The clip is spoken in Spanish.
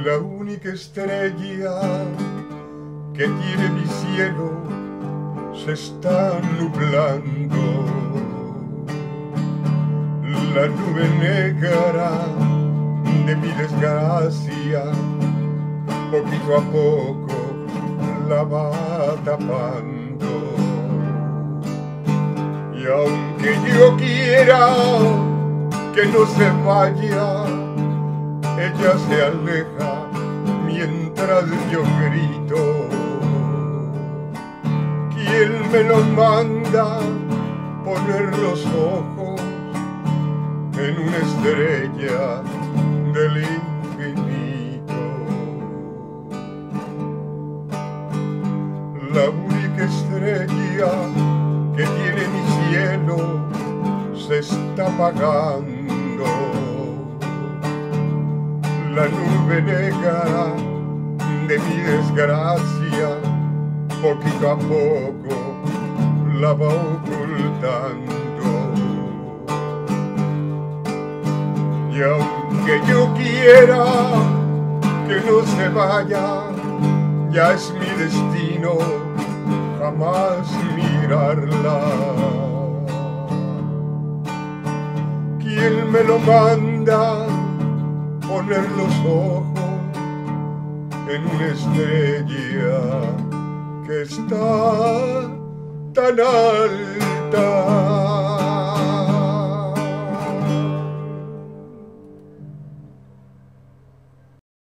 La única estrella que tiene mi cielo se está nublando. La nube negra de mi desgracia poquito a poco la va tapando. Y aunque yo quiera que no se vaya, ella se aleja mientras yo grito. ¿Quién me lo manda poner los ojos en una estrella del infinito? La única estrella que tiene mi cielo se está apagando. La nube negra de mi desgracia poquito a poco la va ocultando. Y aunque yo quiera que no se vaya, ya es mi destino jamás mirarla. ¿Quién me lo manda poner los ojos en una estrella que está tan alta?